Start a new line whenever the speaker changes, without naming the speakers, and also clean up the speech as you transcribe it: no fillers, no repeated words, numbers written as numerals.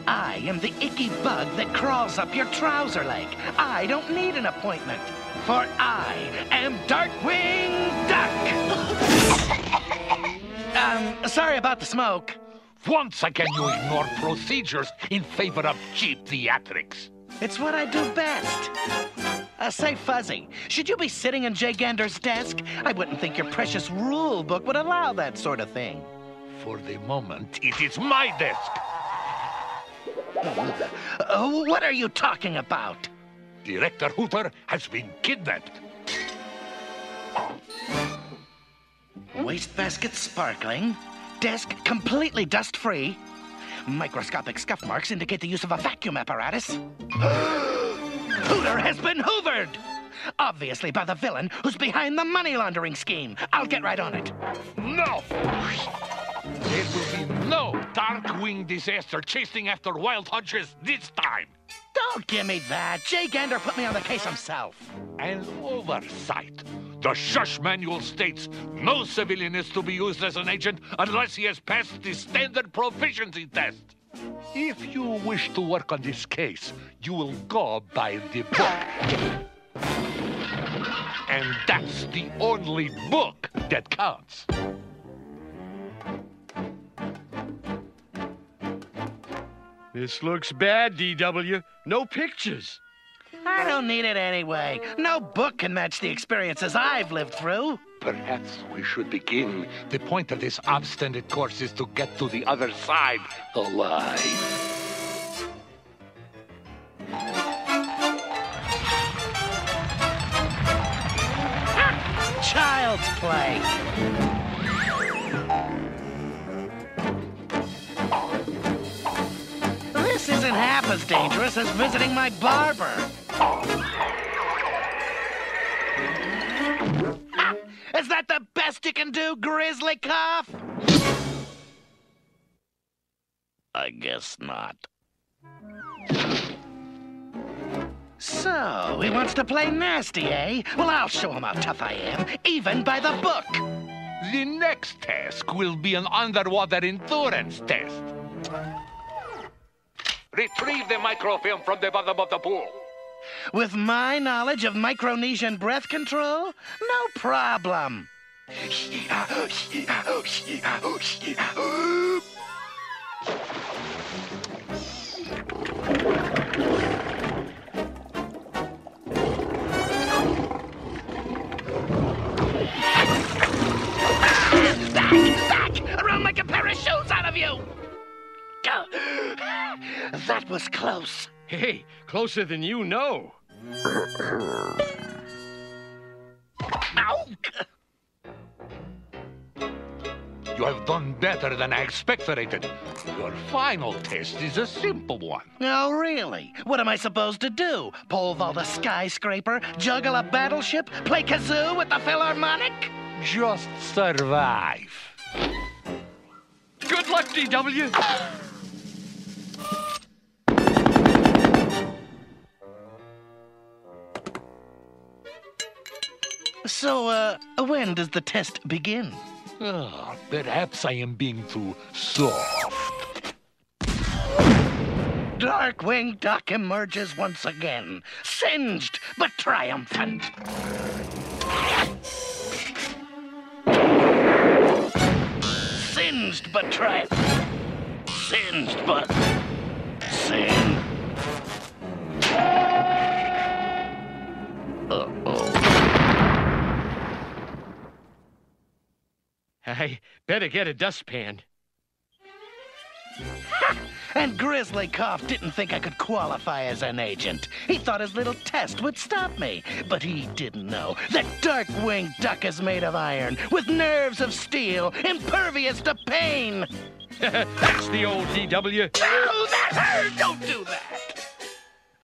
I am the icky bug that crawls up your trouser leg. I don't need an appointment, for I am Darkwing Duck. Sorry about the smoke.
Once again, you ignore procedures in favor of cheap theatrics.
It's what I do best. Say, Fuzzy, should you be sitting in Jay Gander's desk? I wouldn't think your precious rule book would allow that sort of thing.
For the moment, it is my desk.
What are you talking about?
Director Hooper has been kidnapped.
Wastebasket sparkling. Desk completely dust-free. Microscopic scuff marks indicate the use of a vacuum apparatus. Hooter has been hoovered! Obviously by the villain who's behind the money laundering scheme. I'll get right on it.
No! There will be no Darkwing disaster chasing after wild hunters this time.
Don't give me that. Jay Gander put me on the case himself.
An oversight. The SHUSH manual states no civilian is to be used as an agent unless he has passed the standard proficiency test. If you wish to work on this case, you will go by the book. And that's the only book that counts.
This looks bad, DW. No pictures.
I don't need it anyway. No book can match the experiences I've lived through.
Perhaps we should begin. The point of this obstinate course is to get to the other side alive.
Child's play. This isn't half as dangerous as visiting my barber. Is that the best you can do, Grizzly Cough? I guess not. So, he wants to play nasty, eh? Well, I'll show him how tough I am, even by the book.
The next task will be an underwater endurance test. Retrieve the microfilm from the bottom of the pool.
With my knowledge of Micronesian breath control, no problem. Back! Or I'll make a pair of shoes out of you! That was close.
Hey, closer than you know.
Ow!
You have done better than I expected. Your final test is a simple one.
Oh, really? What am I supposed to do? Pole vault a skyscraper, juggle a battleship, play kazoo with the Philharmonic?
Just survive.
Good luck, DW.
So, when does the test begin?
Perhaps I am being too soft.
Darkwing Duck emerges once again, singed but triumphant. Singed but triumphant. Singed but... Singed. Uh-oh.
I better get a dustpan.
And Grizzly Cough didn't think I could qualify as an agent. He thought his little test would stop me. But he didn't know that Darkwing Duck is made of iron, with nerves of steel, impervious to pain.
That's the old DW.
Oh, that hurt! Don't do that!